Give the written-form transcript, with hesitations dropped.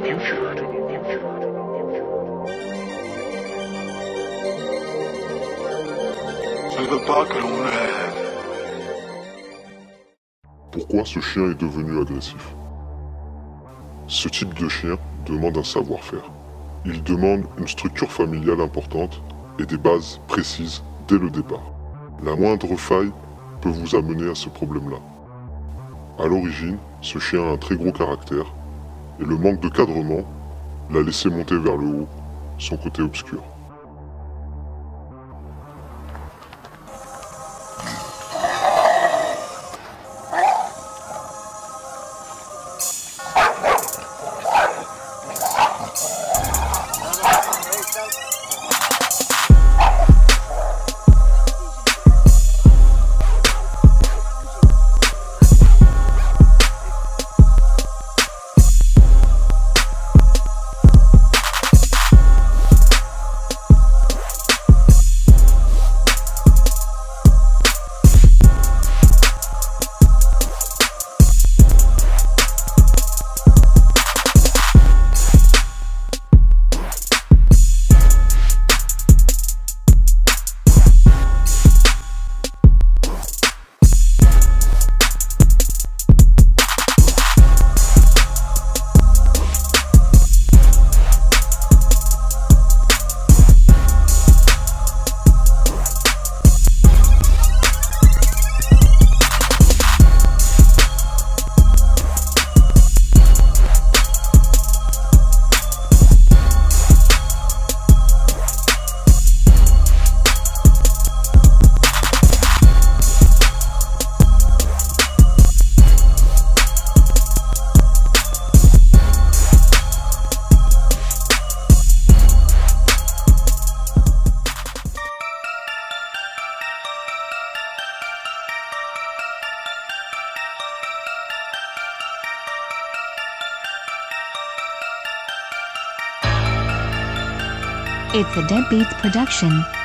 Je ne veux pas que l'on m'aide. Pourquoi ce chien est devenu agressif? Ce type de chien demande un savoir-faire. Il demande une structure familiale importante et des bases précises dès le départ. La moindre faille peut vous amener à ce problème-là. À l'origine, ce chien a un très gros caractère et le manque de cadrement l'a laissé monter vers le haut, son côté obscur. It's a Deadbeats production.